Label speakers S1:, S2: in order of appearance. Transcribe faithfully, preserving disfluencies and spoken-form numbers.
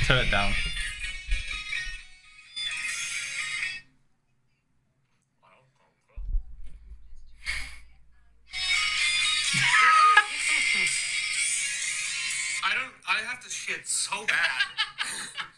S1: turn it down.
S2: I don't. I have to shit so bad.